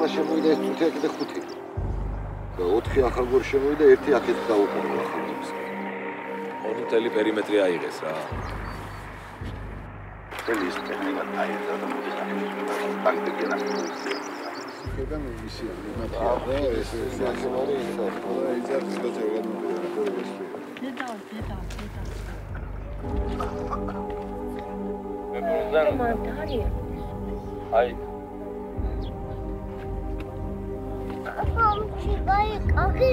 შემოვიდა ეს წუთი აქ და 5. და 4 ახალგორი შემოვიდა, 1 აქეთ დაუყარა ახალგორს. ორი მთელი პერიმეტრი აიღეს რა. Feliz tecnica ayrıca da bu taktik yanaştırılıyor. Kedem misiya, მათია ეს ნაციონალი ისაა, ყველა იძახის და ზეგანურია კორეში. დედა. Ay. Apam çiğdayı kakı.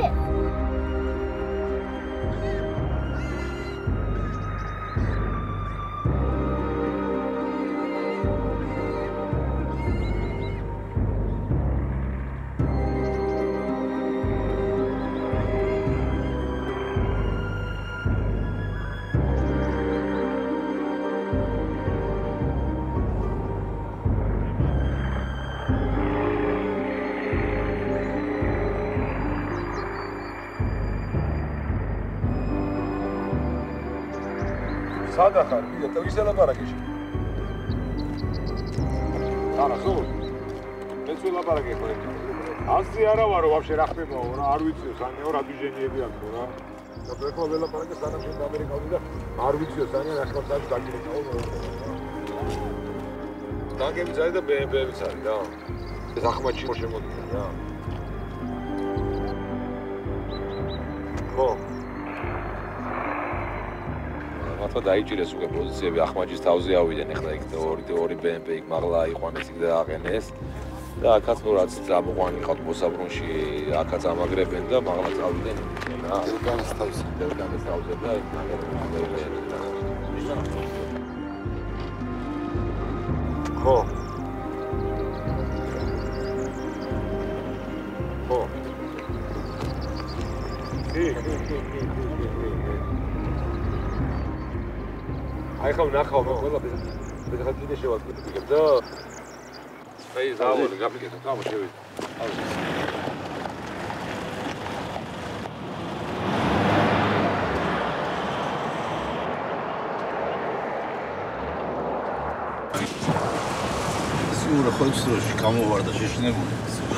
სადა ხარ? ვიდა, თავისა ლაპარაკიში. არა, სულ. მეც ვილაპარაკე ხო ერთ. ასე არა ვარო, ვაფშე რა ხდებაო რა, არ ვიციო, სანეო რა დიჟენიები აქვს რა. და ეხლა ველაპარაკე სანამ შენ ამერიკავდი და არ ვიციო, სანამ ახალსად დაგირეკაო. დაგებიც არის და BMW-იც არის რა. ეს ახმაჩი შემოდია რა. ხო. მართლა დაიჭირეს უკვე პოზიციები ახმაჯის თავზე ავიდნენ ეხლა იქ ორი BMW იქ მაღლა აიყვანეს იქ და აყენეს და აქაც ნუ რაც ამოყვანი ყავთ მოსაბრუნში აქაც ამაგრებენ და მაღლა წავიდნენ რა დელგანის თავზე და იქ ხო აი ხომ ნახავ მე ყველა ბედღა კიდე შევაკეთებ და აი ზავალი გაფიქრე თამო შევიდე სულ ხოჭროში გამოვარდა შეშინებული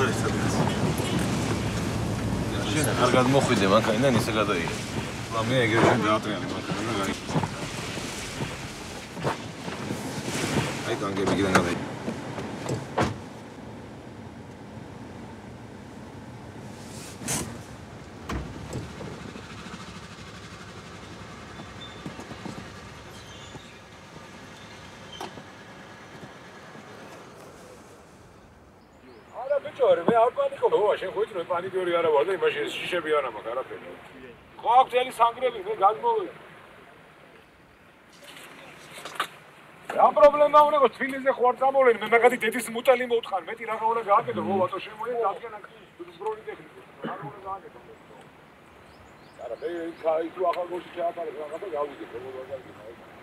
შენ კარგად მოხვიდე მანქანიდან ისე გადაიღე ლა მე ეგრე შენ დაატრიალე მანქანა და აი განგები კიდე გადაიღე მე არ პანიკობ, შენ ხო იცი რომ პანიკიორი არა ვარ და იმაში შიშები არა მაქვს არაფერი. ხო აქვს წელი სანგრები, მე გადმოვედი. რა პრობლემა უნდა გქონდეს თბილისზე ხო არ წამოვლენ, მე მაგათი დედის მუტალი მოვთხარ, მეტი რაღა უნდა გააკეთო, ხო ბატონო შემოიეთ დადგენა ბროლი ტექნიკა. რა უნდა გააკეთო? არა, მე იქ ახალგორში ჩაატარებ რაღა და გავიდე, ხო მაგალითად.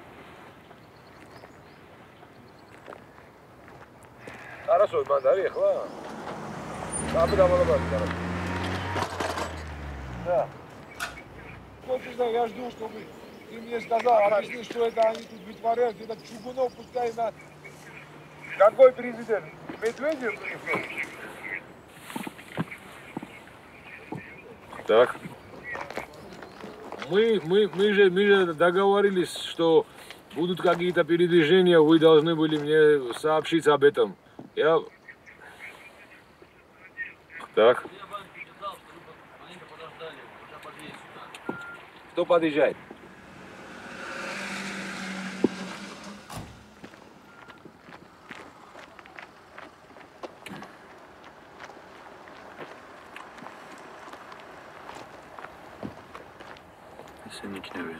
არასოი მანდ არის ახლა? Abi давай давай. Да. Хочешь, я жду, чтобы ты мне сказал, объясни, что это они тут вытворяют, это Чугунов пускай на... Какой президент? Медведев пришел? Так. Мы же договорились, что будут какие-то передвижения, вы должны были мне сообщить об этом. Я... Так. Кто подъезжает? Сынник, наверное.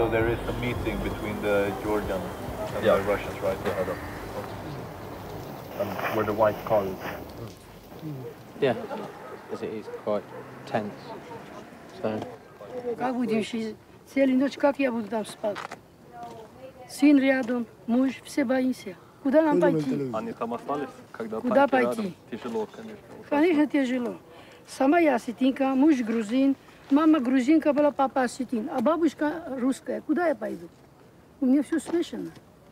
So there is a meeting between the Georgians and the Russians, right? And where the white car is. Yeah, because it is quite tense. So. Как будем целую ночь, как я буду там спать? Сын рядом, муж, все боимся. Куда нам пойти? Они там остались, когда Куда танки пойти? рядом? Тяжело, конечно. Конечно, тяжело. Сама я осетинка, муж грузин, мама грузинка была, папа осетин, а бабушка русская. Куда я пойду? У меня все смешано.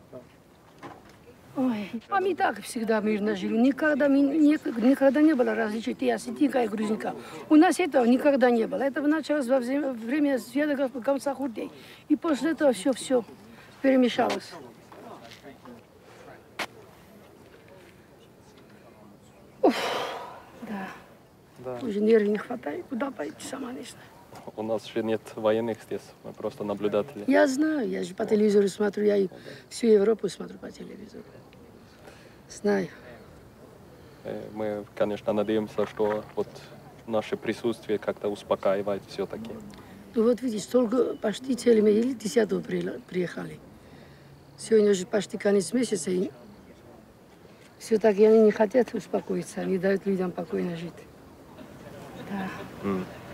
Ой, а мы так всегда мирно жили. Никогда не было различия, ты осетинка и грузинка. У нас этого никогда не было. Это началось во время сведоков конца хурдей. И после этого все перемешалось. Да. Уже нервов не хватает. Куда пойти, сама не знаю. У нас же нет военных здесь, мы просто наблюдатели. Я знаю, я же по телевизору смотрю, я и всю Европу смотрю по телевизору. Знаю. Мы, конечно, надеемся, что вот наше присутствие как-то успокаивает все-таки. Ну вот видишь, только почти целый месяц, 10-го приехали. Сегодня уже почти конец месяца, и все-таки они не хотят успокоиться, они дают людям спокойно жить. Да.